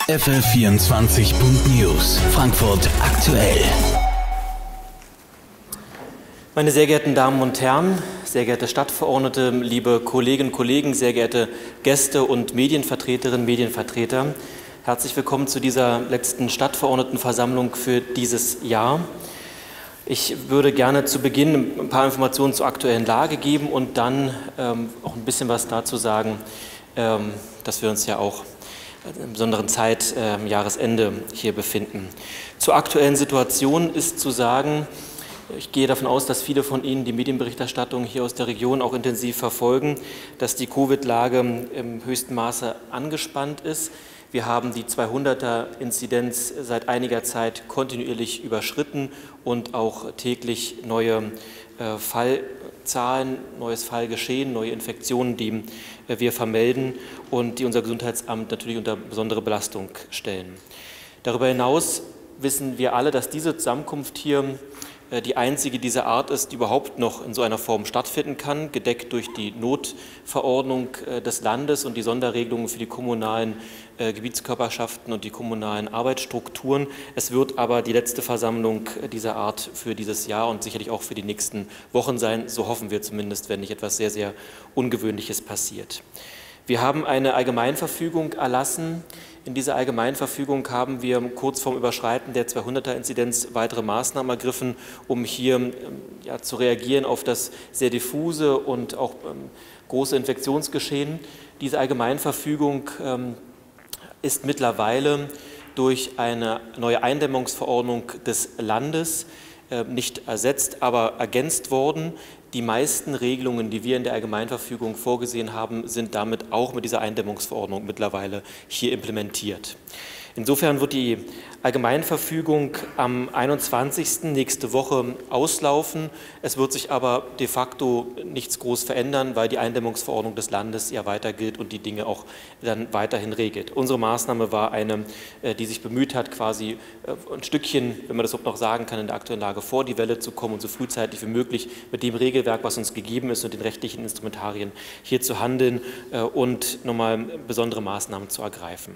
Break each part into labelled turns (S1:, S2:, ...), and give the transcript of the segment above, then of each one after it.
S1: FF24.News, Frankfurt aktuell.
S2: Meine sehr geehrten Damen und Herren, sehr geehrte Stadtverordnete, liebe Kolleginnen und Kollegen, sehr geehrte Gäste und Medienvertreterinnen, Medienvertreter, herzlich willkommen zu dieser letzten Stadtverordnetenversammlung für dieses Jahr. Ich würde gerne zu Beginn ein paar Informationen zur aktuellen Lage geben und dann auch ein bisschen was dazu sagen, dass wir uns ja auch in einer besonderen Zeit am Jahresende hier befinden. Zur aktuellen Situation ist zu sagen, ich gehe davon aus, dass viele von Ihnen die Medienberichterstattung hier aus der Region auch intensiv verfolgen, dass die Covid-Lage im höchsten Maße angespannt ist. Wir haben die 200er-Inzidenz seit einiger Zeit kontinuierlich überschritten und auch täglich neue Fallzahlen, neues Fallgeschehen, neue Infektionen, die wir vermelden und die unser Gesundheitsamt natürlich unter besondere Belastung stellen. Darüber hinaus wissen wir alle, dass diese Zusammenkunft hier die einzige dieser Art ist, die überhaupt noch in so einer Form stattfinden kann, gedeckt durch die Notverordnung des Landes und die Sonderregelungen für die kommunalen Gebietskörperschaften und die kommunalen Arbeitsstrukturen. Es wird aber die letzte Versammlung dieser Art für dieses Jahr und sicherlich auch für die nächsten Wochen sein. So hoffen wir zumindest, wenn nicht etwas sehr, sehr Ungewöhnliches passiert. Wir haben eine Allgemeinverfügung erlassen. In dieser Allgemeinverfügung haben wir kurz vorm Überschreiten der 200er-Inzidenz weitere Maßnahmen ergriffen, um hier zu reagieren auf das sehr diffuse und auch große Infektionsgeschehen. Diese Allgemeinverfügung ist mittlerweile durch eine neue Eindämmungsverordnung des Landes nicht ersetzt, aber ergänzt worden. Die meisten Regelungen, die wir in der Allgemeinverfügung vorgesehen haben, sind damit auch mit dieser Eindämmungsverordnung mittlerweile hier implementiert. Insofern wird die Allgemeinverfügung am 21. nächste Woche auslaufen. Es wird sich aber de facto nichts groß verändern, weil die Eindämmungsverordnung des Landes ja weiter gilt und die Dinge auch dann weiterhin regelt. Unsere Maßnahme war eine, die sich bemüht hat, quasi ein Stückchen, wenn man das überhaupt noch sagen kann, in der aktuellen Lage vor die Welle zu kommen und so frühzeitig wie möglich mit dem Regelwerk, was uns gegeben ist und den rechtlichen Instrumentarien hier zu handeln und nochmal besondere Maßnahmen zu ergreifen.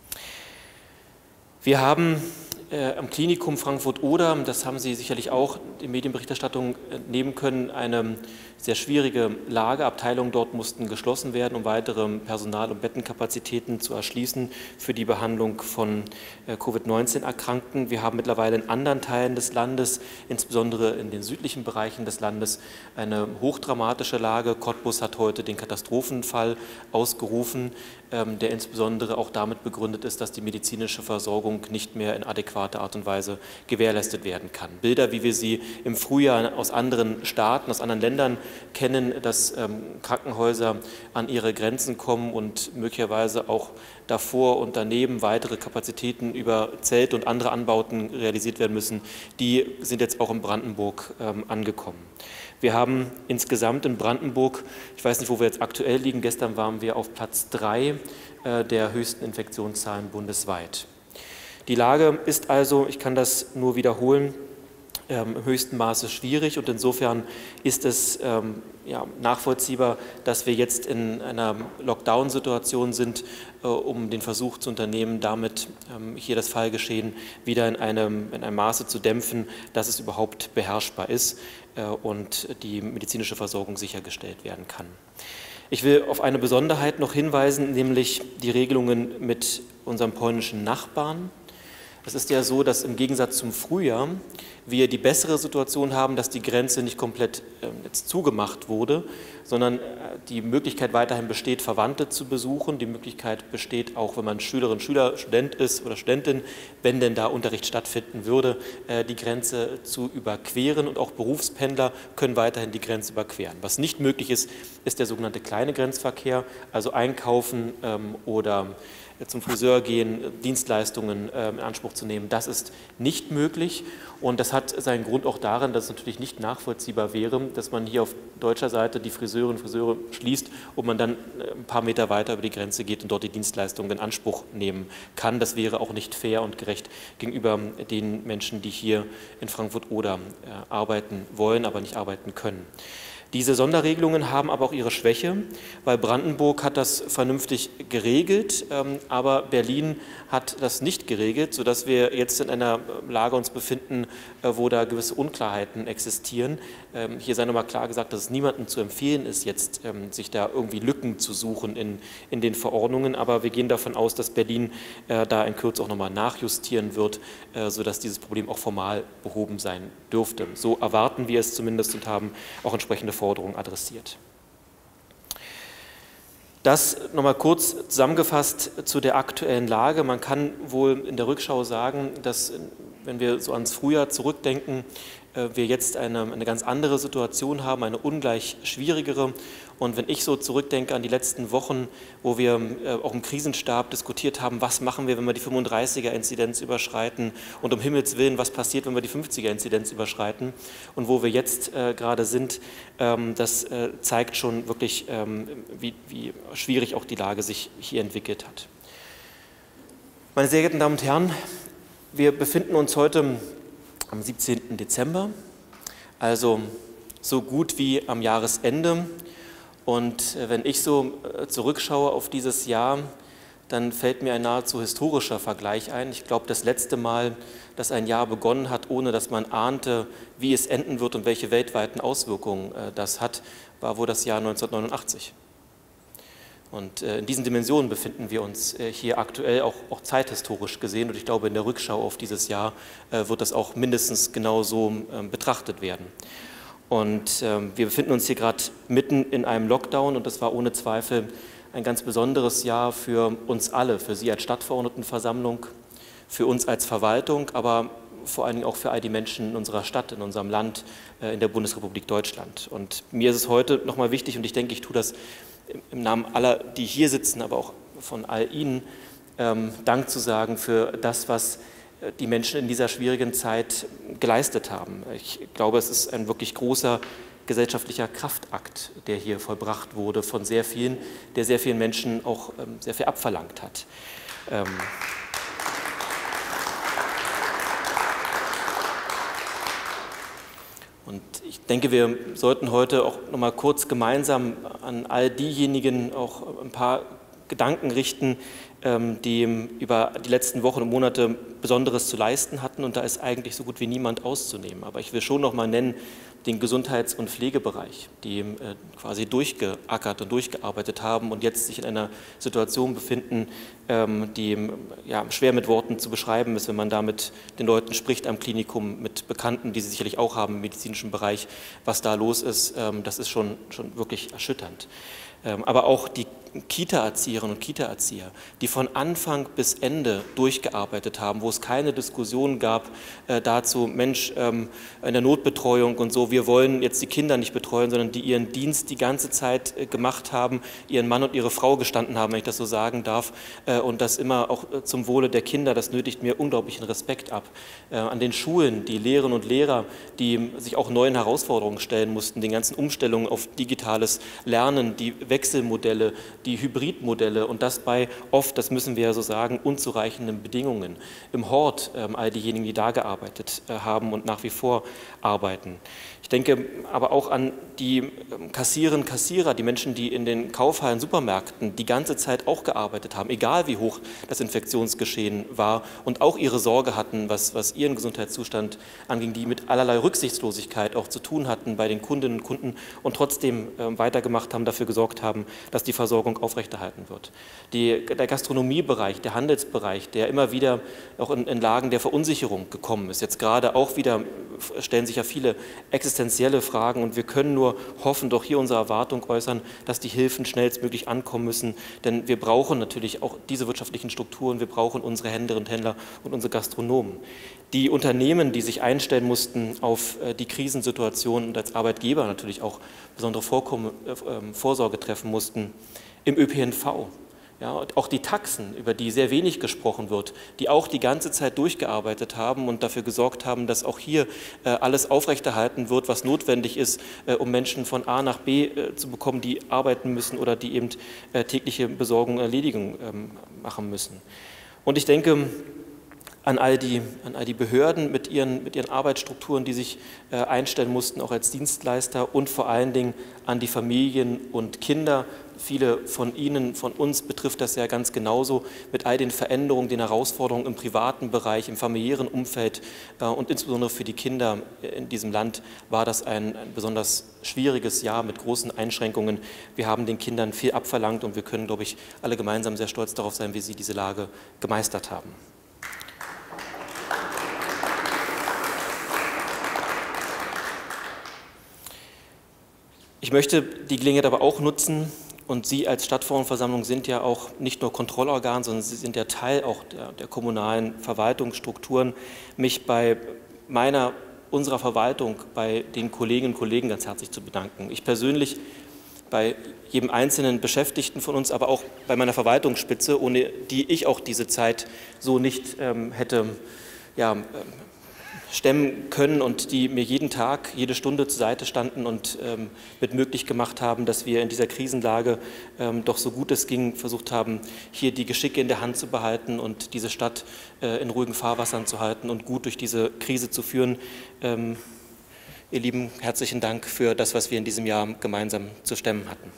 S2: Wir haben am Klinikum Frankfurt-Oder, das haben Sie sicherlich auch in Medienberichterstattung entnehmen können, eine sehr schwierige Lage. Abteilungen dort mussten geschlossen werden, um weitere Personal- und Bettenkapazitäten zu erschließen für die Behandlung von Covid-19-Erkrankten. Wir haben mittlerweile in anderen Teilen des Landes, insbesondere in den südlichen Bereichen des Landes, eine hochdramatische Lage. Cottbus hat heute den Katastrophenfall ausgerufen, der insbesondere auch damit begründet ist, dass die medizinische Versorgung nicht mehr in adäquater Art und Weise gewährleistet werden kann. Bilder, wie wir sie im Frühjahr aus anderen Staaten, aus anderen Ländern kennen, dass Krankenhäuser an ihre Grenzen kommen und möglicherweise auch davor und daneben weitere Kapazitäten über Zelte und andere Anbauten realisiert werden müssen, die sind jetzt auch in Brandenburg angekommen. Wir haben insgesamt in Brandenburg, ich weiß nicht, wo wir jetzt aktuell liegen, gestern waren wir auf Platz 3 der höchsten Infektionszahlen bundesweit. Die Lage ist also, ich kann das nur wiederholen, im höchsten Maße schwierig und insofern ist es nachvollziehbar, dass wir jetzt in einer Lockdown-Situation sind, um den Versuch zu unternehmen, damit hier das Fallgeschehen wieder in einem Maße zu dämpfen, dass es überhaupt beherrschbar ist und die medizinische Versorgung sichergestellt werden kann. Ich will auf eine Besonderheit noch hinweisen, nämlich die Regelungen mit unserem polnischen Nachbarn. Es ist ja so, dass im Gegensatz zum Frühjahr wir die bessere Situation haben, dass die Grenze nicht komplett jetzt zugemacht wurde, sondern die Möglichkeit weiterhin besteht, Verwandte zu besuchen. Die Möglichkeit besteht auch, wenn man Schülerin, Schüler, Student ist oder Studentin, wenn denn da Unterricht stattfinden würde, die Grenze zu überqueren. Und auch Berufspendler können weiterhin die Grenze überqueren. Was nicht möglich ist, ist der sogenannte kleine Grenzverkehr, also Einkaufen oder zum Friseur gehen, Dienstleistungen in Anspruch zu nehmen. Das ist nicht möglich und das hat seinen Grund auch darin, dass es natürlich nicht nachvollziehbar wäre, dass man hier auf deutscher Seite die Friseurinnen und Friseure schließt und man dann ein paar Meter weiter über die Grenze geht und dort die Dienstleistungen in Anspruch nehmen kann. Das wäre auch nicht fair und gerecht gegenüber den Menschen, die hier in Frankfurt-Oder arbeiten wollen, aber nicht arbeiten können. Diese Sonderregelungen haben aber auch ihre Schwäche, weil Brandenburg hat das vernünftig geregelt, aber Berlin hat das nicht geregelt, sodass wir jetzt in einer Lage uns befinden, wo da gewisse Unklarheiten existieren. Hier sei nochmal klar gesagt, dass es niemandem zu empfehlen ist, jetzt sich da irgendwie Lücken zu suchen in den Verordnungen, aber wir gehen davon aus, dass Berlin da in Kürze auch nochmal nachjustieren wird, sodass dieses Problem auch formal behoben sein dürfte. So erwarten wir es zumindest und haben auch entsprechende Forderungen adressiert. Das nochmal kurz zusammengefasst zu der aktuellen Lage. Man kann wohl in der Rückschau sagen, dass, wenn wir so ans Frühjahr zurückdenken, wir jetzt eine ganz andere Situation haben, eine ungleich schwierigere. Und wenn ich so zurückdenke an die letzten Wochen, wo wir auch im Krisenstab diskutiert haben, was machen wir, wenn wir die 35er-Inzidenz überschreiten und um Himmels Willen, was passiert, wenn wir die 50er-Inzidenz überschreiten und wo wir jetzt gerade sind, das zeigt schon wirklich, wie schwierig auch die Lage sich hier entwickelt hat. Meine sehr geehrten Damen und Herren, wir befinden uns heute am 17. Dezember, also so gut wie am Jahresende. Und wenn ich so zurückschaue auf dieses Jahr, dann fällt mir ein nahezu historischer Vergleich ein. Ich glaube, das letzte Mal, dass ein Jahr begonnen hat, ohne dass man ahnte, wie es enden wird und welche weltweiten Auswirkungen das hat, war wohl das Jahr 1989. Und in diesen Dimensionen befinden wir uns hier aktuell auch zeithistorisch gesehen. Und ich glaube, in der Rückschau auf dieses Jahr wird das auch mindestens genauso betrachtet werden. Und wir befinden uns hier gerade mitten in einem Lockdown und das war ohne Zweifel ein ganz besonderes Jahr für uns alle, für Sie als Stadtverordnetenversammlung, für uns als Verwaltung, aber vor allen Dingen auch für all die Menschen in unserer Stadt, in unserem Land, in der Bundesrepublik Deutschland. Und mir ist es heute nochmal wichtig, und ich denke, ich tue das im Namen aller, die hier sitzen, aber auch von all Ihnen, Dank zu sagen für das, was die Menschen in dieser schwierigen Zeit geleistet haben. Ich glaube, es ist ein wirklich großer gesellschaftlicher Kraftakt, der hier vollbracht wurde von sehr vielen, der sehr vielen Menschen auch sehr viel abverlangt hat. Und ich denke, wir sollten heute auch noch mal kurz gemeinsam an all diejenigen auch ein paar Gedanken richten, die über die letzten Wochen und Monate Besonderes zu leisten hatten. Und da ist eigentlich so gut wie niemand auszunehmen. Aber ich will schon noch mal nennen den Gesundheits- und Pflegebereich, die quasi durchgeackert und durchgearbeitet haben und jetzt sich in einer Situation befinden, die schwer mit Worten zu beschreiben ist, wenn man da mit den Leuten spricht am Klinikum, mit Bekannten, die sie sicherlich auch haben im medizinischen Bereich, was da los ist, das ist schon wirklich erschütternd. Aber auch die Kita-Erzieherinnen und Kita-Erzieher, die von Anfang bis Ende durchgearbeitet haben, wo es keine Diskussion gab dazu, Mensch, in der Notbetreuung und so, wir wollen jetzt die Kinder nicht betreuen, sondern die ihren Dienst die ganze Zeit gemacht haben, ihren Mann und ihre Frau gestanden haben, wenn ich das so sagen darf, und das immer auch zum Wohle der Kinder, das nötigt mir unglaublichen Respekt ab. An den Schulen, die Lehrerinnen und Lehrer, die sich auch neuen Herausforderungen stellen mussten, den ganzen Umstellungen auf digitales Lernen, die Wechselmodelle, die Hybridmodelle und das bei oft, das müssen wir ja so sagen, unzureichenden Bedingungen. Im Hort all diejenigen, die da gearbeitet haben und nach wie vor arbeiten. Ich denke aber auch an die Kassiererinnen und Kassierer, die Menschen, die in den Kaufhallen, Supermärkten die ganze Zeit auch gearbeitet haben, egal wie hoch das Infektionsgeschehen war und auch ihre Sorge hatten, was ihren Gesundheitszustand anging, die mit allerlei Rücksichtslosigkeit auch zu tun hatten bei den Kundinnen und Kunden und trotzdem weitergemacht haben, dafür gesorgt haben, dass die Versorgung aufrechterhalten wird. Der Gastronomiebereich, der Handelsbereich, der immer wieder auch in Lagen der Verunsicherung gekommen ist. Jetzt gerade auch wieder stellen sich ja viele existenzielle Fragen und wir können nur hoffen, doch hier unsere Erwartung äußern, dass die Hilfen schnellstmöglich ankommen müssen, denn wir brauchen natürlich auch diese wirtschaftlichen Strukturen, wir brauchen unsere Händlerinnen und Händler und unsere Gastronomen. Die Unternehmen, die sich einstellen mussten auf die Krisensituation und als Arbeitgeber natürlich auch besondere Vorsorge treffen mussten, im ÖPNV. Ja, und auch die Taxen, über die sehr wenig gesprochen wird, die auch die ganze Zeit durchgearbeitet haben und dafür gesorgt haben, dass auch hier alles aufrechterhalten wird, was notwendig ist, um Menschen von A nach B zu bekommen, die arbeiten müssen oder die eben tägliche Besorgung und Erledigung machen müssen. Und ich denke, an all die Behörden mit ihren Arbeitsstrukturen, die sich einstellen mussten, auch als Dienstleister, und vor allen Dingen an die Familien und Kinder. Viele von Ihnen, von uns betrifft das ja ganz genauso, mit all den Veränderungen, den Herausforderungen im privaten Bereich, im familiären Umfeld und insbesondere für die Kinder in diesem Land war das ein besonders schwieriges Jahr mit großen Einschränkungen. Wir haben den Kindern viel abverlangt und wir können, glaube ich, alle gemeinsam sehr stolz darauf sein, wie sie diese Lage gemeistert haben. Ich möchte die Gelegenheit aber auch nutzen, und Sie als Stadtverordnetenversammlung sind ja auch nicht nur Kontrollorgan, sondern Sie sind ja Teil auch der kommunalen Verwaltungsstrukturen, mich bei unserer Verwaltung, bei den Kolleginnen und Kollegen ganz herzlich zu bedanken. Ich persönlich bei jedem einzelnen Beschäftigten von uns, aber auch bei meiner Verwaltungsspitze, ohne die ich auch diese Zeit so nicht hätte stemmen können und die mir jeden Tag, jede Stunde zur Seite standen und mit möglich gemacht haben, dass wir in dieser Krisenlage doch so gut es ging versucht haben, hier die Geschicke in der Hand zu behalten und diese Stadt in ruhigen Fahrwassern zu halten und gut durch diese Krise zu führen. Ihr Lieben, herzlichen Dank für das, was wir in diesem Jahr gemeinsam zu stemmen hatten.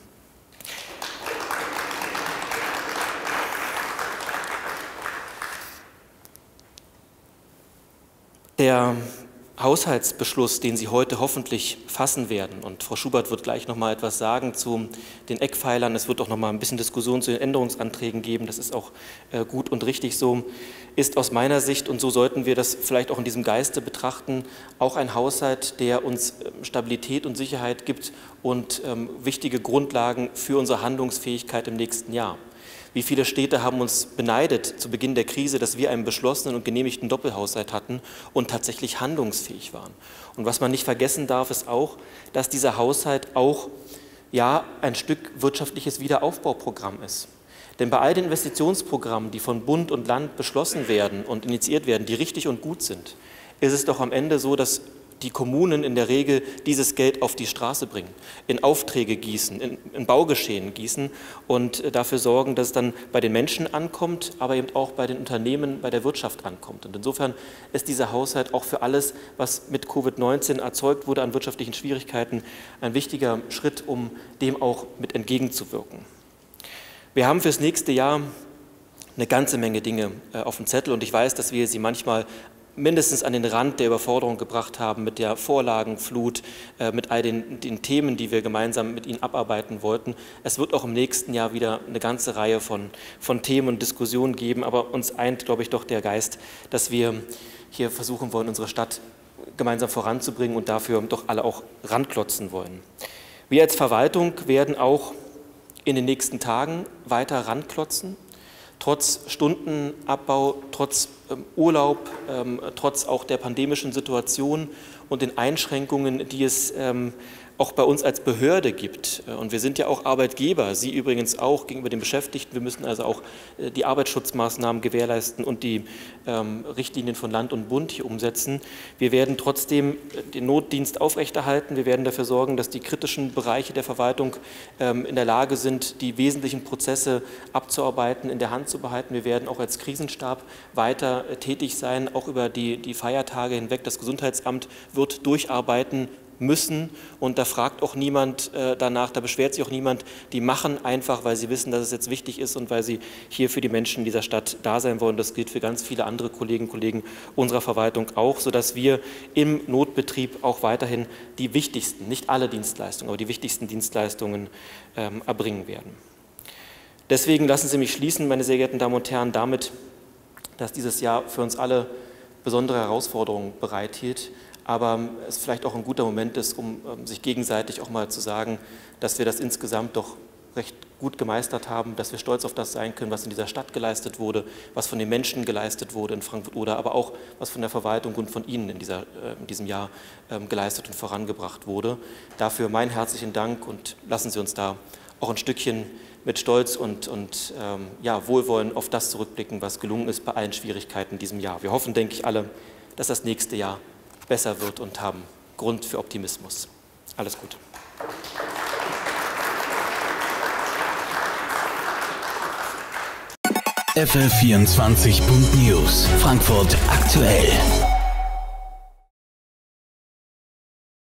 S2: Der Haushaltsbeschluss, den Sie heute hoffentlich fassen werden, und Frau Schubert wird gleich noch mal etwas sagen zu den Eckpfeilern, es wird auch noch mal ein bisschen Diskussion zu den Änderungsanträgen geben, das ist auch gut und richtig so, ist aus meiner Sicht, und so sollten wir das vielleicht auch in diesem Geiste betrachten, auch ein Haushalt, der uns Stabilität und Sicherheit gibt und wichtige Grundlagen für unsere Handlungsfähigkeit im nächsten Jahr. Wie viele Städte haben uns beneidet zu Beginn der Krise, dass wir einen beschlossenen und genehmigten Doppelhaushalt hatten und tatsächlich handlungsfähig waren. Und was man nicht vergessen darf, ist auch, dass dieser Haushalt auch ein Stück wirtschaftliches Wiederaufbauprogramm ist. Denn bei all den Investitionsprogrammen, die von Bund und Land beschlossen werden und initiiert werden, die richtig und gut sind, ist es doch am Ende so, dass die Kommunen in der Regel dieses Geld auf die Straße bringen, in Aufträge gießen, in Baugeschehen gießen und dafür sorgen, dass es dann bei den Menschen ankommt, aber eben auch bei den Unternehmen, bei der Wirtschaft ankommt. Und insofern ist dieser Haushalt auch für alles, was mit Covid-19 erzeugt wurde an wirtschaftlichen Schwierigkeiten, ein wichtiger Schritt, um dem auch mit entgegenzuwirken. Wir haben fürs nächste Jahr eine ganze Menge Dinge auf dem Zettel und ich weiß, dass wir sie manchmal mindestens an den Rand der Überforderung gebracht haben mit der Vorlagenflut, mit all den Themen, die wir gemeinsam mit Ihnen abarbeiten wollten. Es wird auch im nächsten Jahr wieder eine ganze Reihe von Themen und Diskussionen geben, aber uns eint, glaube ich, doch der Geist, dass wir hier versuchen wollen, unsere Stadt gemeinsam voranzubringen und dafür doch alle auch ranklotzen wollen. Wir als Verwaltung werden auch in den nächsten Tagen weiter ranklotzen. Trotz Stundenabbau, trotz Urlaub, trotz auch der pandemischen Situation und den Einschränkungen, die es auch bei uns als Behörde gibt. Und wir sind ja auch Arbeitgeber, Sie übrigens auch gegenüber den Beschäftigten. Wir müssen also auch die Arbeitsschutzmaßnahmen gewährleisten und die Richtlinien von Land und Bund hier umsetzen. Wir werden trotzdem den Notdienst aufrechterhalten. Wir werden dafür sorgen, dass die kritischen Bereiche der Verwaltung in der Lage sind, die wesentlichen Prozesse abzuarbeiten, in der Hand zu behalten. Wir werden auch als Krisenstab weiter tätig sein, auch über die Feiertage hinweg. Das Gesundheitsamt wird durcharbeiten müssen und da fragt auch niemand danach, da beschwert sich auch niemand, die machen einfach, weil sie wissen, dass es jetzt wichtig ist und weil sie hier für die Menschen dieser Stadt da sein wollen. Das gilt für ganz viele andere Kolleginnen und Kollegen unserer Verwaltung auch, sodass wir im Notbetrieb auch weiterhin die wichtigsten, nicht alle Dienstleistungen, aber die wichtigsten Dienstleistungen erbringen werden. Deswegen lassen Sie mich schließen, meine sehr geehrten Damen und Herren, damit, dass dieses Jahr für uns alle besondere Herausforderungen bereithielt, aber es vielleicht auch ein guter Moment ist, um sich gegenseitig auch mal zu sagen, dass wir das insgesamt doch recht gut gemeistert haben, dass wir stolz auf das sein können, was in dieser Stadt geleistet wurde, was von den Menschen geleistet wurde in Frankfurt-Oder, aber auch was von der Verwaltung und von Ihnen in diesem Jahr geleistet und vorangebracht wurde. Dafür meinen herzlichen Dank und lassen Sie uns da auch ein Stückchen mit Stolz und Wohlwollen auf das zurückblicken, was gelungen ist bei allen Schwierigkeiten in diesem Jahr. Wir hoffen, denke ich, alle, dass das nächste Jahr besser wird und haben Grund für Optimismus. Alles Gute.
S1: FR24.News. Frankfurt aktuell.